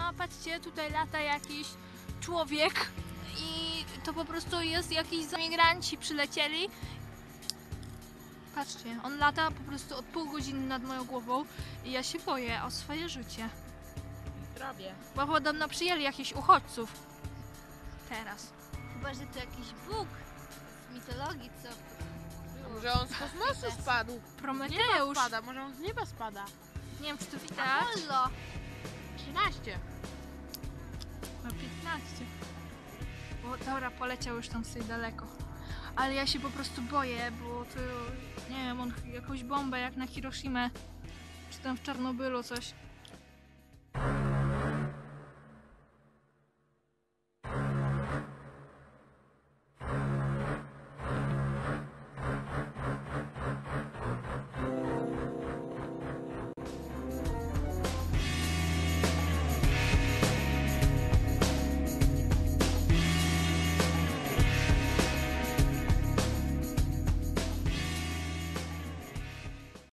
no patrzcie, tutaj lata jakiś człowiek i to po prostu jest jakiś migranci przylecieli. Patrzcie, on lata po prostu od pół godziny nad moją głową i ja się boję o swoje życie. Robię. Bo podobno przyjęli jakichś uchodźców. Teraz. Chyba, że to jakiś Bóg z mitologii, co? Może on z kosmosu spadł. Prometeusz. Spada, może on z nieba spada. Nie wiem, czy to widać. Apollo! 13. Ma 15. O, dobra, poleciał już tam sobie daleko. Ale ja się po prostu boję, bo to, nie wiem, on jakąś bombę jak na Hiroshimę, czy tam w Czarnobylu coś.